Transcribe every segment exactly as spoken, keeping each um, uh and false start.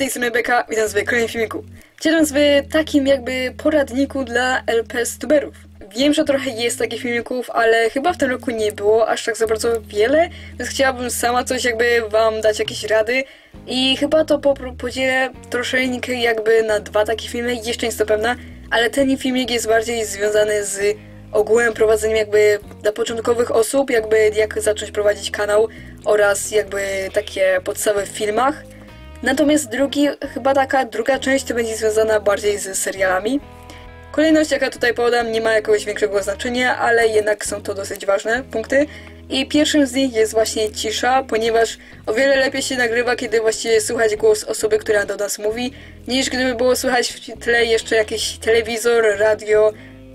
tej strony Beka, witam w kolejnym filmiku. Witam w takim jakby poradniku dla L P S tuberów. Wiem, że trochę jest takich filmików, ale chyba w tym roku nie było aż tak za bardzo wiele, więc chciałabym sama coś jakby wam dać jakieś rady. I chyba to po, podzielę troszeczkę jakby na dwa takie filmy, jeszcze nie jestem pewna, ale ten filmik jest bardziej związany z ogółem prowadzeniem jakby dla początkowych osób, jakby jak zacząć prowadzić kanał oraz jakby takie podstawy w filmach. Natomiast drugi, chyba taka druga część to będzie związana bardziej z serialami. Kolejność, jaka tutaj podam, nie ma jakiegoś większego znaczenia, ale jednak są to dosyć ważne punkty. I pierwszym z nich jest właśnie cisza, ponieważ o wiele lepiej się nagrywa, kiedy właściwie słychać głos osoby, która do nas mówi, niż gdyby było słychać w tle jeszcze jakiś telewizor, radio,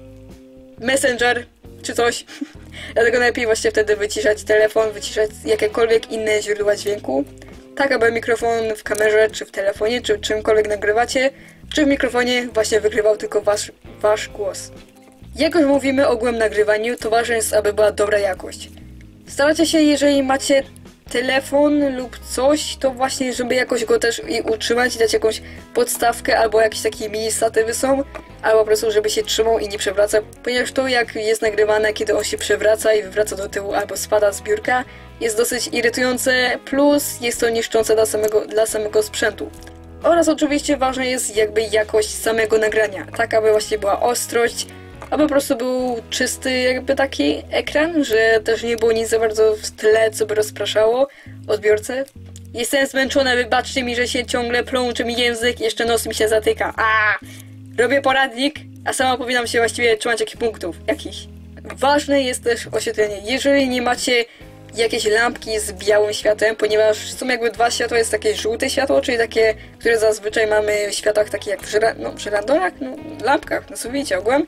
messenger czy coś. Dlatego najlepiej właśnie wtedy wyciszać telefon, wyciszać jakiekolwiek inne źródła dźwięku. Tak, aby mikrofon w kamerze, czy w telefonie, czy czymkolwiek nagrywacie, czy w mikrofonie właśnie wygrywał tylko wasz, wasz głos. Jak już mówimy o ogółem nagrywaniu, to ważne jest, aby była dobra jakość. Starajcie się, jeżeli macie telefon lub coś, to właśnie, żeby jakoś go też i utrzymać, dać jakąś podstawkę, albo jakieś takie mini statywy są, albo po prostu, żeby się trzymał i nie przewraca, ponieważ to, jak jest nagrywane, kiedy on się przewraca i wywraca do tyłu, albo spada z biurka, jest dosyć irytujące, plus jest to niszczące dla samego, dla samego sprzętu. Oraz oczywiście ważna jest jakby jakość samego nagrania, tak aby właśnie była ostrość, aby po prostu był czysty jakby taki ekran, że też nie było nic za bardzo w tle, co by rozpraszało odbiorcę. Jestem zmęczona, wybaczcie mi, że się ciągle plączy mi język, jeszcze nos mi się zatyka. A, robię poradnik, a sama powinnam się właściwie trzymać jakichś punktów, jakichś. Ważne jest też oświetlenie. Jeżeli nie macie jakieś lampki z białym światłem, ponieważ są jakby dwa światła, jest takie żółte światło, czyli takie, które zazwyczaj mamy w światłach takich jak przy, no, przy randonach, no, lampkach, na suficie ogółem.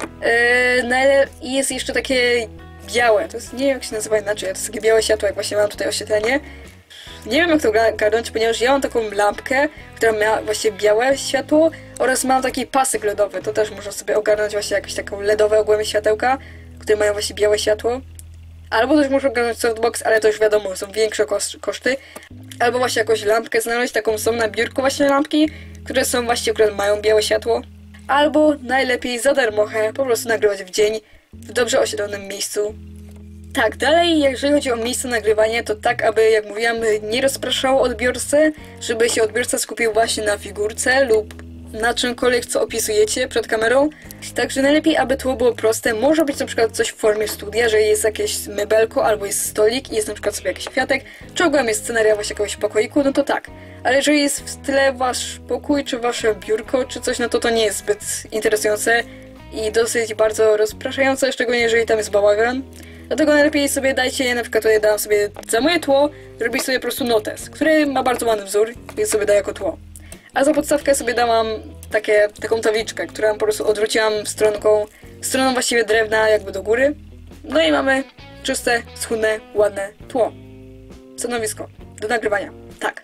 Yy, no, i jest jeszcze takie białe, to jest, nie wiem jak się nazywa inaczej, to jest takie białe światło, jak właśnie mam tutaj oświetlenie. Nie wiem jak to ogarnąć, ponieważ ja mam taką lampkę, która ma właśnie białe światło oraz mam taki pasek lodowy, to też można sobie ogarnąć właśnie jakieś taką ledowe ogółem światełka, które mają właśnie białe światło. Albo też muszę ogarnąć softbox, ale to już wiadomo, są większe koszty. Albo właśnie jakąś lampkę znaleźć, taką są na biurku właśnie lampki, które są właśnie, które mają białe światło. Albo najlepiej za darmochę po prostu nagrywać w dzień, w dobrze oświetlonym miejscu. Tak, dalej jeżeli chodzi o miejsce nagrywania, to tak, aby jak mówiłam, nie rozpraszało odbiorcę, żeby się odbiorca skupił właśnie na figurce lub na czymkolwiek, co opisujecie przed kamerą. Także najlepiej, aby tło było proste. Może być na przykład coś w formie studia, że jest jakieś mebelko albo jest stolik i jest na przykład sobie jakiś kwiatek, czy ogółem jest scenaria właśnie jakiegoś pokoiku, no to tak. Ale jeżeli jest w tle wasz pokój, czy wasze biurko, czy coś, no to to nie jest zbyt interesujące i dosyć bardzo rozpraszające, szczególnie jeżeli tam jest bałagan. Dlatego najlepiej sobie dajcie, na przykład tutaj dam sobie za moje tło, robić sobie po prostu notes, który ma bardzo ładny wzór, więc sobie daję jako tło. A za podstawkę sobie dałam takie, taką tabliczkę, którą po prostu odwróciłam stronką, stroną właściwie drewna jakby do góry. No i mamy czyste, schudne, ładne tło. Stanowisko do nagrywania. Tak.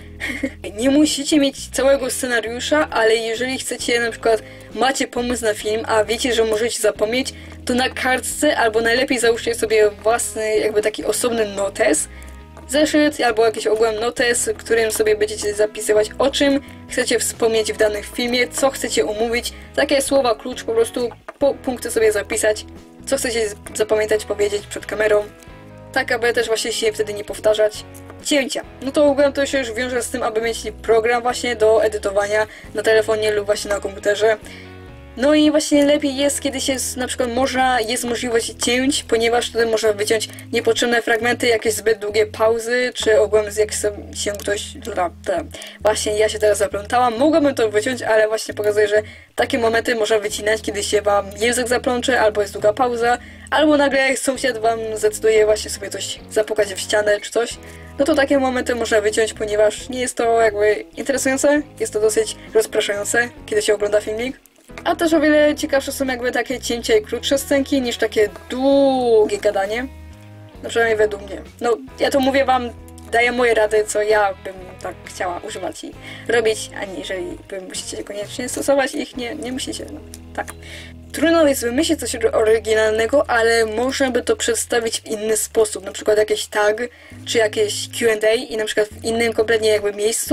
Nie musicie mieć całego scenariusza, ale jeżeli chcecie, na przykład macie pomysł na film, a wiecie, że możecie zapomnieć, to na kartce albo najlepiej załóżcie sobie własny jakby taki osobny notes, zeszyt albo jakiś ogółem notes, w którym sobie będziecie zapisywać, o czym chcecie wspomnieć w danym filmie, co chcecie omówić, takie słowa klucz, po prostu po punkty sobie zapisać, co chcecie zapamiętać, powiedzieć przed kamerą, tak aby też właśnie się wtedy nie powtarzać. Cięcia. No to ogółem to się już wiąże z tym, aby mieć program właśnie do edytowania na telefonie lub właśnie na komputerze. No i właśnie lepiej jest, kiedy się na przykład można, jest możliwość cięć, ponieważ wtedy można wyciąć niepotrzebne fragmenty, jakieś zbyt długie pauzy, czy ogółem jak się ktoś... Właśnie ja się teraz zaplątałam, mogłabym to wyciąć, ale właśnie pokazuję, że takie momenty można wycinać, kiedy się wam język zaplącze, albo jest długa pauza, albo nagle sąsiad wam zdecyduje właśnie sobie coś zapukać w ścianę, czy coś. No to takie momenty można wyciąć, ponieważ nie jest to jakby interesujące, jest to dosyć rozpraszające, kiedy się ogląda filmik. A też o wiele ciekawsze są jakby takie cięcia i krótsze scenki niż takie długie gadanie. No przynajmniej według mnie. No ja to mówię wam, daję moje rady, co ja bym tak chciała używać i robić, a nie jeżeli wy musicie koniecznie stosować ich, nie, nie musicie, no tak. Trudno jest wymyślić coś oryginalnego, ale można by to przedstawić w inny sposób, na przykład jakiś tag, czy jakieś Q and A i na przykład w innym kompletnie jakby miejscu,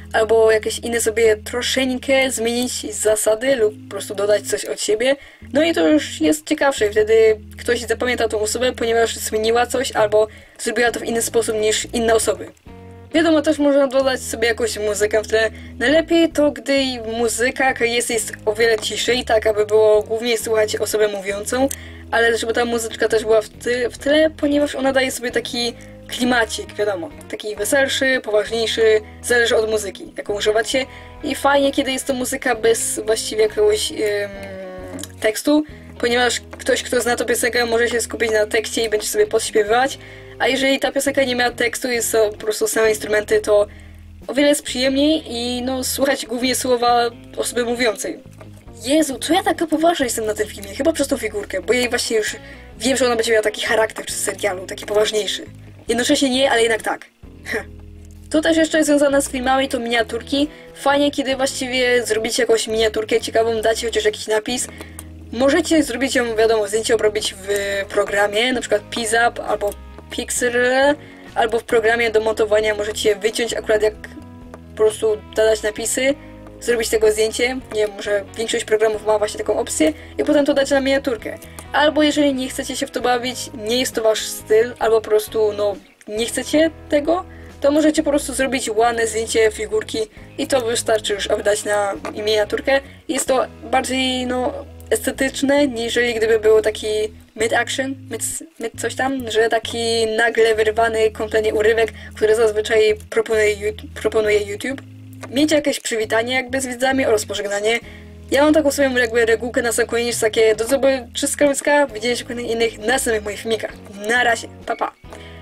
albo jakieś inne sobie troszeczkę zmienić zasady lub po prostu dodać coś od siebie. No i to już jest ciekawsze i wtedy ktoś zapamięta tą osobę, ponieważ zmieniła coś albo zrobiła to w inny sposób niż inne osoby. Wiadomo, też można dodać sobie jakąś muzykę w tle. Najlepiej to, gdy muzyka jest, jest o wiele ciszej, tak aby było głównie słychać osobę mówiącą, ale żeby ta muzyczka też była w, ty w tle, ponieważ ona daje sobie taki klimacik, wiadomo, taki weselszy, poważniejszy, zależy od muzyki, jaką używacie. I fajnie, kiedy jest to muzyka bez właściwie jakiegoś ym, tekstu, ponieważ ktoś, kto zna tę piosenkę, może się skupić na tekście i będzie sobie podśpiewywać, a jeżeli ta piosenka nie miała tekstu i jest to po prostu same instrumenty, to o wiele jest przyjemniej i no słuchać głównie słowa osoby mówiącej. Jezu, co ja taka poważna jestem na tym filmie? Chyba przez tą figurkę, bo jej właśnie już wiem, że ona będzie miała taki charakter w serialu, taki poważniejszy. Jednocześnie nie, ale jednak tak. To też jeszcze jest związane z filmami, to miniaturki. Fajnie, kiedy właściwie zrobicie jakąś miniaturkę ciekawą, dacie chociaż jakiś napis. Możecie zrobić ją, wiadomo, zdjęcie obrobić w programie, na przykład PixArt albo Pixar, albo w programie do montowania możecie wyciąć akurat jak po prostu dodać napisy, zrobić tego zdjęcie, nie wiem, może większość programów ma właśnie taką opcję i potem to dać na miniaturkę. Albo jeżeli nie chcecie się w to bawić, nie jest to wasz styl, albo po prostu, no, nie chcecie tego, to możecie po prostu zrobić ładne zdjęcie figurki i to wystarczy już, aby dać na miniaturkę. Jest to bardziej, no, estetyczne, niżeli gdyby był taki mid-action, mid, mid coś tam, że taki nagle wyrwany kompletnie urywek, który zazwyczaj proponuje, proponuje YouTube. Miejcie jakieś przywitanie jakby z widzami oraz pożegnanie. Ja mam taką swoją jakby regułkę na sam koniec, takie do zobaczyska ludzka, widzimy się w kolejnych innych następnych moich filmikach. Na razie, pa pa.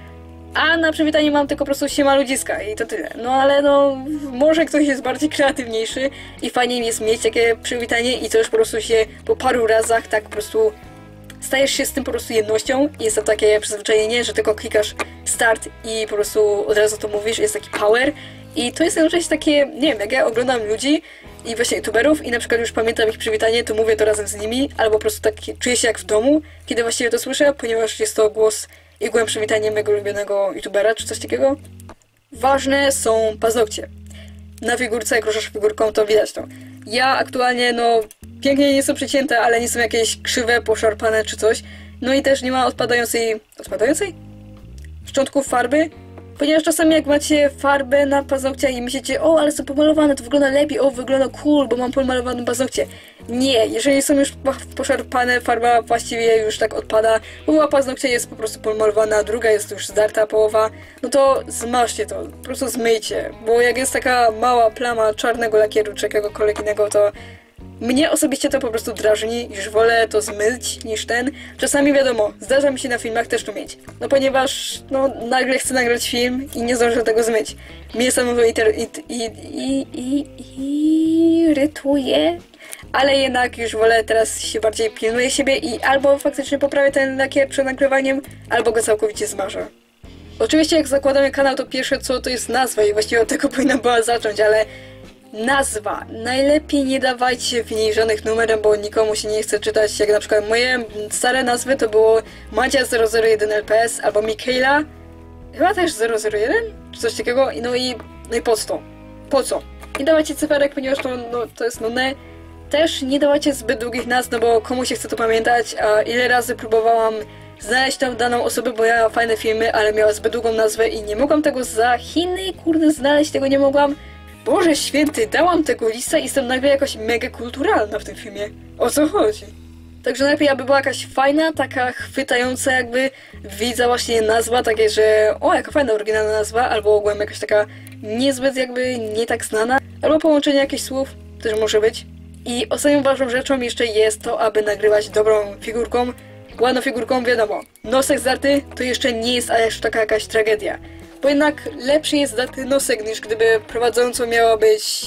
A na przywitanie mam tylko po prostu siema ludziska i to tyle. No ale no, może ktoś jest bardziej kreatywniejszy i fajnie jest mieć takie przywitanie i to już po prostu się po paru razach tak po prostu stajesz się z tym po prostu jednością i jest to takie przyzwyczajenie, że tylko klikasz start i po prostu od razu to mówisz, jest taki power i to jest jednocześnie takie, nie wiem, jak ja oglądam ludzi i właśnie youtuberów i na przykład już pamiętam ich przywitanie, to mówię to razem z nimi, albo po prostu tak czuję się jak w domu, kiedy właściwie to słyszę, ponieważ jest to głos i głębsze przywitanie mojego ulubionego youtubera, czy coś takiego. Ważne są paznokcie. Na figurce, jak ruszasz figurką, to widać to. Ja aktualnie, no, pięknie nie są przycięte, ale nie są jakieś krzywe, poszarpane czy coś. No i też nie ma odpadającej... Odpadającej? Szczątków farby. Ponieważ czasami jak macie farbę na paznokciach i myślicie, o, ale są pomalowane, to wygląda lepiej, o, wygląda cool, bo mam pomalowane paznokcie. Nie, jeżeli są już poszarpane, farba właściwie już tak odpada, połowa paznokcia jest po prostu pomalowana, druga jest już zdarta połowa, no to zmaszcie to, po prostu zmyjcie, bo jak jest taka mała plama czarnego lakieru czy jakiegokolwiek innego, to mnie osobiście to po prostu drażni, już wolę to zmyć niż ten. Czasami wiadomo, zdarza mi się na filmach też to mieć. No ponieważ, no, nagle chcę nagrać film i nie zdążę tego zmyć. Mnie samo to iter- it- i- i- i- i- irytuje. Ale jednak już wolę, teraz się bardziej pilnuję siebie i albo faktycznie poprawię ten lakier przed nagrywaniem, albo go całkowicie zmarzę. Oczywiście jak zakładamy kanał, to pierwsze co to jest nazwa i właściwie od tego powinna była zacząć, ale nazwa. Najlepiej nie dawajcie w niej żadnych numerów, bo nikomu się nie chce czytać. Jak na przykład moje stare nazwy to było Madzia zero zero jeden L P S albo Mikaela. Chyba też zero zero jeden? Czy coś takiego? No i, no i po co? Po co? Nie dawajcie cyferek, ponieważ to, no, to jest nudne. Też nie dawajcie zbyt długich nazw, no bo komu się chce to pamiętać, a ile razy próbowałam znaleźć tam daną osobę, bo ja miałam fajne filmy, ale miała zbyt długą nazwę i nie mogłam tego za Chiny, kurde, znaleźć tego nie mogłam. Boże święty, dałam tego lista i jestem nagle jakoś mega kulturalna w tym filmie. O co chodzi? Także najlepiej, aby była jakaś fajna, taka chwytająca jakby widza właśnie nazwa, takie, że o, jaka fajna, oryginalna nazwa, albo ogółem jakaś taka niezbyt jakby nie tak znana, albo połączenie jakichś słów, też może być. I ostatnią ważną rzeczą jeszcze jest to, aby nagrywać dobrą figurką, ładną figurką, wiadomo. Nosek zdarty to jeszcze nie jest aż taka jakaś tragedia. Bo jednak lepszy jest zdarty nosek, niż gdyby prowadzącą miało być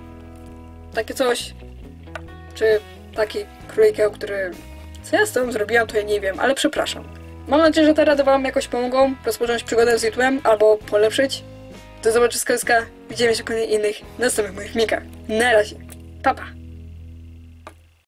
takie coś, czy taki królika, który... Co ja z tym zrobiłam, to ja nie wiem, ale przepraszam. Mam nadzieję, że te rady wam jakoś pomogą rozpocząć przygodę z YouTube'em, albo polepszyć. Do zobaczyska, widzimy się w kolejnych innych następnych moich filmikach. Na razie, pa pa!